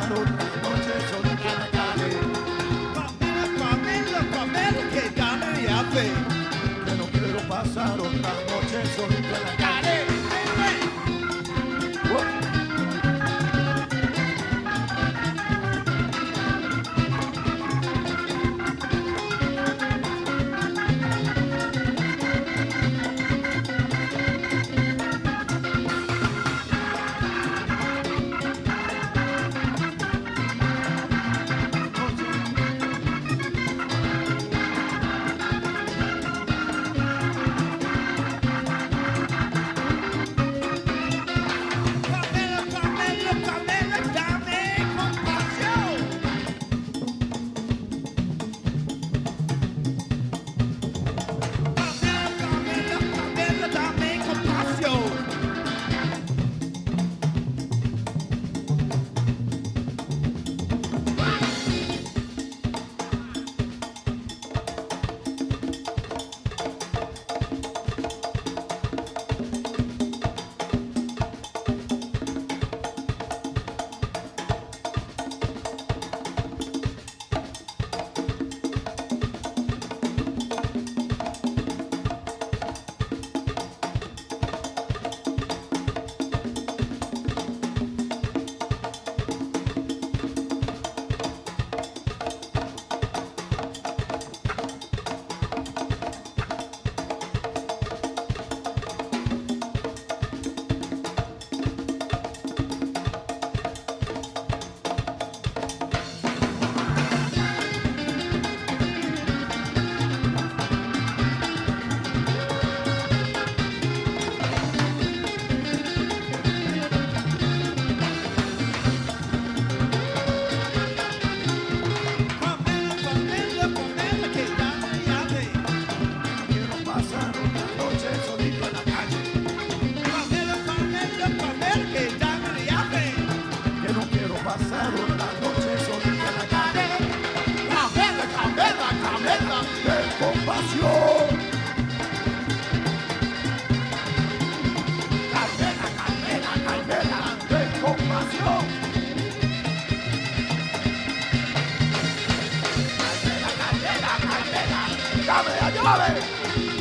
pasar otra noche solita en la calle. Pamela, Pamela, que dame ya fe. Que no quiero pasar otra noche solita en la calle. Pamela, Pamela, Pamela, dame compasión. Pamela, Pamela, Pamela, dame compasión. Pamela, Pamela, Pamela, que dame ya fe. Quiero pasar otra noche solita en la calle. Pamela, Pamela, Pamela, que dame ya fe. Que no quiero pasar otra noche solita en la calle. Pamela, Pamela, Pamela. De compasión. Carmela, Carmela, Carmela, de compasión. Carmela, Carmela, Carmela, dame la llave.